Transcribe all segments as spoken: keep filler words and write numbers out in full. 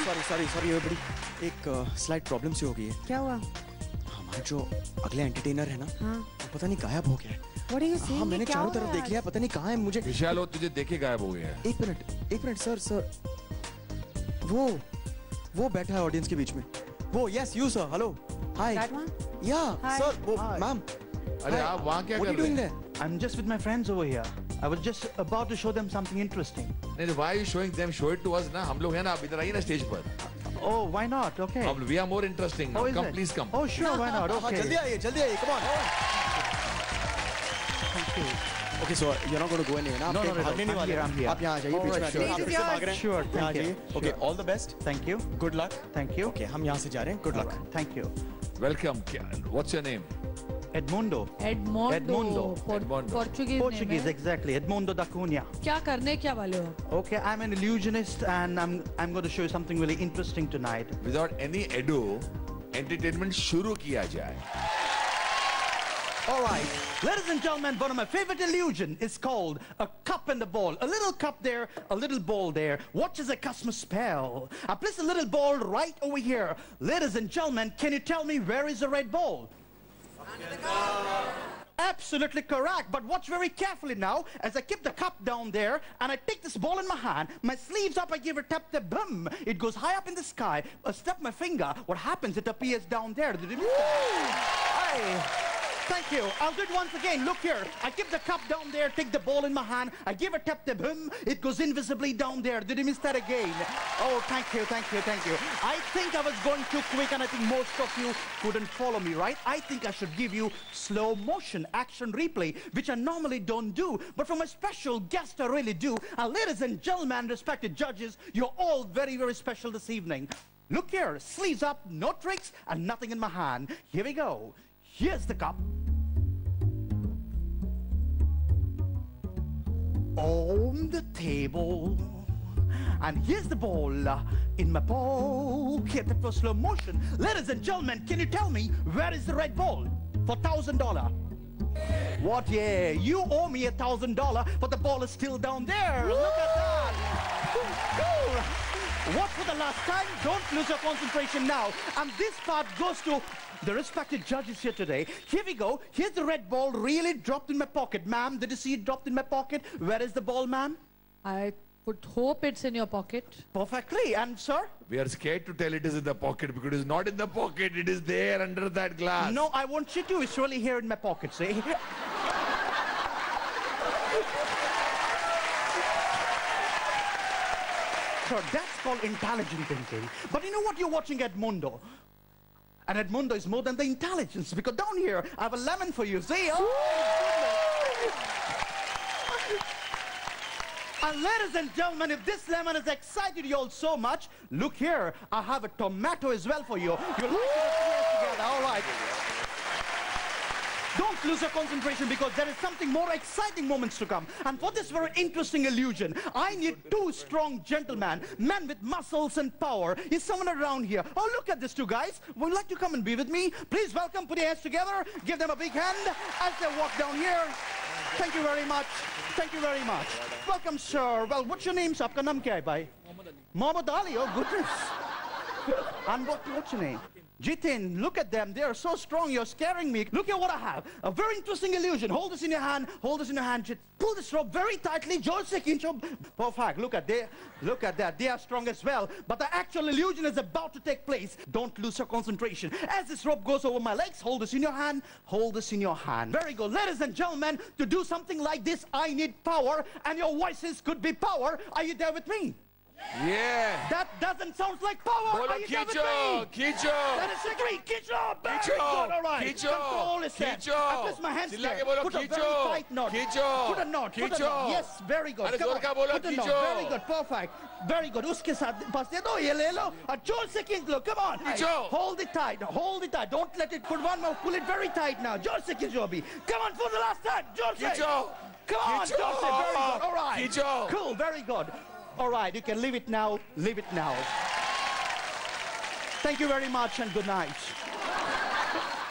Sorry sorry sorry ये बड़ी एक स्लाइट प्रॉब्लम सी हो गई है। क्या हुआ? हमारा जो अगले एंटरटेनर है ना, हाँ। वो पता नहीं गायब हो गया है। What are you saying? हाँ, मैंने चारों तरफ देख लिया, पता नहीं कहाँ है। मुझे विशाल, वो तुझे देखे गायब हो गया है। एक मिनट एक मिनट सर सर वो वो बैठा है ऑडियंस के बीच में। वो yes you sir, hello hi. या सर वो मैम। अरे आप वहाँ क्या कर रहे हैं? I'm just with my friends over here. I was just about to show them something interesting. नहीं, why are you showing them? Show it to us ना, हम लोग हैं ना, आप इधर आइए ना स्टेज पर। Oh, why not? Okay. We are more interesting now. Oh, come, it? please come. Oh, sure, why not? Okay. जल्दी आइए, जल्दी आइए, come on. Thank you. Okay, so you're not going to go anywhere ना? No, no, no, भागने I'm नहीं वाले। here, I'm here. आप यहाँ आ जाइए, बीच में आ जाइए। आप फिर से भाग रहे हैं। Sure, यहाँ आ thank you. जाइए। Okay, all the best. Thank you. Good luck. Thank you. Okay, हम यहाँ से जा रहे हैं। Good luck. Alright, thank you. Welcome. What's your name? Edmundo. Edmondo. Edmundo. Edmondo. Portuguese. Portuguese, name exactly. Edmundo da Cunha. क्या करने क्या वाले हो? Okay, I'm an illusionist and I'm I'm going to show you something really interesting tonight. Without any ado, entertainment शुरू किया जाए. All right, ladies and gentlemen, one of my favorite illusion is called a cup and a ball. A little cup there, a little ball there. Watch as I cast my spell. I place a little ball right over here. Ladies and gentlemen, can you tell me where is the red ball? Absolutely correct, but watch very carefully now as I keep the cup down there and I take this ball in my hand, my sleeves up, I give a tap, the boom, it goes high up in the sky. I step my finger, what happens? It appears down there. Did you miss that? Hey. Thank you. I'll do it once again. Look here. I keep the cup down there, take the ball in my hand. I give a tap, the boom. It goes invisibly down there. Did you miss that again? Oh, thank you, thank you, thank you. I think I was going too quick and I think most of you couldn't follow me, right? I think I should give you slow motion action replay, which I normally don't do. But for my special guest, I really do. And ladies and gentlemen, respected judges, you're all very, very special this evening. Look here. Sleeves up, no tricks, and nothing in my hand. Here we go. Here's the cup. On the table. And here's the ball uh, in my pocket for slow motion. Ladies and gentlemen, can you tell me where is the red ball for one thousand dollars? What? Yeah, you owe me a thousand dollars, but the ball is still down there. Woo! Look at that. Cool. What for the last time? Don't lose your concentration now. And this part goes to the respected judges here today. Here we go. Here's the red ball really dropped in my pocket. Ma'am, did you see it dropped in my pocket? Where is the ball, ma'am? I would hope it's in your pocket. Perfectly. And sir? We are scared to tell it is in the pocket because it is not in the pocket. It is there under that glass. No, I want you to. It's really here in my pocket, see? Sir, that's called intelligent thinking. But you know what? You're watching Edmundo. And Edmundo is more than the intelligence, because down here, I have a lemon for you. See? Oh, and ladies and gentlemen, if this lemon has excited you all so much, look here. I have a tomato as well for you. You'll like it together. All right. Don't lose your concentration because there is something more exciting moments to come. And for this very interesting illusion, I need two strong gentlemen, men with muscles and power. Is someone around here? Oh, look at these two guys. Would you like to come and be with me? Please welcome, put your hands together. Give them a big hand as they walk down here. Thank you very much. Thank you very much. Welcome, sir. Well, what's your name, sir? Aapka naam kya hai, bhai? Mohammed Ali. Oh, goodness. And what, what's your name? Jitin, look at them. They are so strong. You're scaring me. Look at what I have. A very interesting illusion. Hold this in your hand. Hold this in your hand, Jit. Pull this rope very tightly. Joseph, perfect. Look at they. Look at that. They are strong as well. But the actual illusion is about to take place. Don't lose your concentration. As this rope goes over my legs, hold this in your hand. Hold this in your hand. Very good. Ladies and gentlemen, to do something like this, I need power. And your voices could be power. Are you there with me? Yeah. That doesn't sound like power. Bolo, Are you there with Kicho, me? Kicho. That is agree. Kicho. Very Kicho. good. All right. Kicho. Control is set. Kicho. I place my hands Chilla here. ke bolo, Put a very Kicho. tight knot. Kicho. Put a knot. Put a Kicho. knot. Yes, very good. Are Come zor on. ka bolo, Put a knot. Kicho. Very good. Perfect. Very good. Uske saath bas de do. Ye le lo. A जोर से खींच लो. Come on. Kicho. Hold it tight. Hold it tight. Don't let it put one more. Pull it very tight now. जोर से खींचो अभी. Come on for the last time. जोर से. Kicho. Come on. Kicho. जोर से. Very good. All right. Kicho. Cool. Very good. All right. You can leave it now. Leave it now. Thank you very much and good night.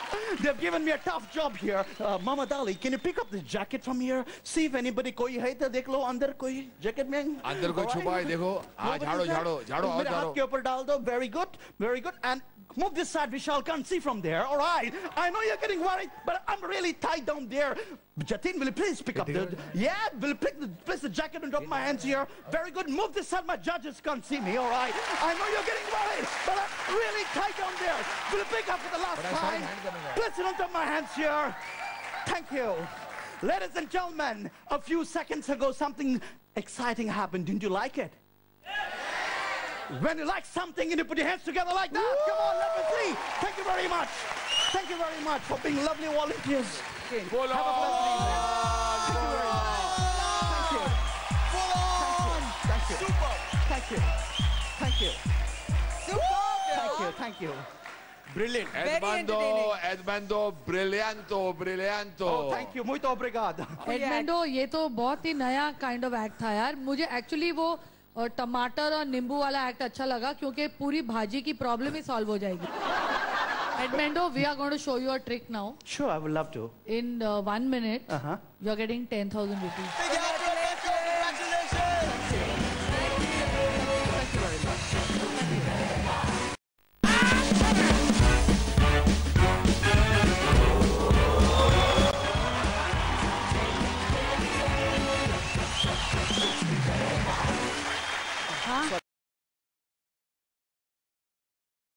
They've given me a tough job here. Uh, Mama Dali, can you pick up this jacket from here? See if anybody कोई है तो देख लो अंदर कोई jacket में. अंदर कोई छुपा है देखो. हाँ झाड़ो झाड़ो झाड़ो और मेरे हाथ के ऊपर डाल दो. Very good, very good. And move this side, Vishal can't see from there. All right. I know you're getting worried, but I'm really tight down there. Jatin, will you please pick up the... Yeah, will you pick the, place the jacket on top of my hands here? Very good. Move this side. My judges can't see me. All right. I know you're getting worried, but I'm really tight down there. Will you pick up for the last time? Place it on top of my hands here. Thank you. Ladies and gentlemen, a few seconds ago, something exciting happened. Didn't you like it? When you like something and you put your hands together like that, Woo! Come on, let me see. Thank you very much. Thank you very much for being lovely volunteers. Okay. Full Have a pleasant evening. Thank you very much. Thank you. Full on. Thank you. Super. Thank you. Thank you. Super. Thank you. Thank you. Brilliant. Edmando, Edmando, brillianto, brillianto. Oh, thank you. Muito obrigado. एडमेंडो ये तो बहुत ही नया kind of act था यार. मुझे actually वो और टमाटर और नींबू वाला एक्ट अच्छा लगा क्योंकि पूरी भाजी की प्रॉब्लम ही सॉल्व हो जाएगी. Edmendo, we are going to show you a trick now. Sure, I would love to. In uh, one minute, Uh-huh. you are getting ten thousand rupees.